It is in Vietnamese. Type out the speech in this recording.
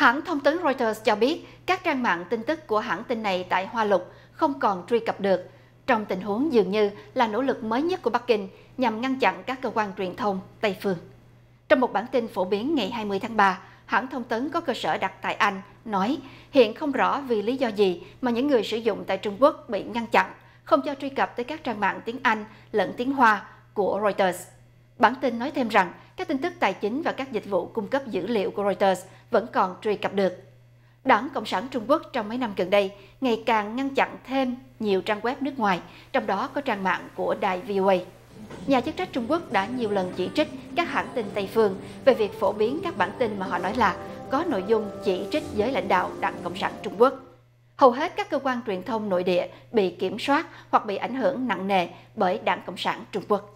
Hãng thông tấn Reuters cho biết các trang mạng tin tức của hãng tin này tại Hoa Lục không còn truy cập được, trong tình huống dường như là nỗ lực mới nhất của Bắc Kinh nhằm ngăn chặn các cơ quan truyền thông Tây phương. Trong một bản tin phổ biến ngày 20 tháng 3, hãng thông tấn có cơ sở đặt tại Anh nói hiện không rõ vì lý do gì mà những người sử dụng tại Trung Quốc bị ngăn chặn, không cho truy cập tới các trang mạng tiếng Anh lẫn tiếng Hoa của Reuters. Bản tin nói thêm rằng các tin tức tài chính và các dịch vụ cung cấp dữ liệu của Reuters vẫn còn truy cập được. Đảng Cộng sản Trung Quốc trong mấy năm gần đây ngày càng ngăn chặn thêm nhiều trang web nước ngoài, trong đó có trang mạng của đài VOA. Nhà chức trách Trung Quốc đã nhiều lần chỉ trích các hãng tin Tây phương về việc phổ biến các bản tin mà họ nói là có nội dung chỉ trích giới lãnh đạo Đảng Cộng sản Trung Quốc. Hầu hết các cơ quan truyền thông nội địa bị kiểm soát hoặc bị ảnh hưởng nặng nề bởi Đảng Cộng sản Trung Quốc.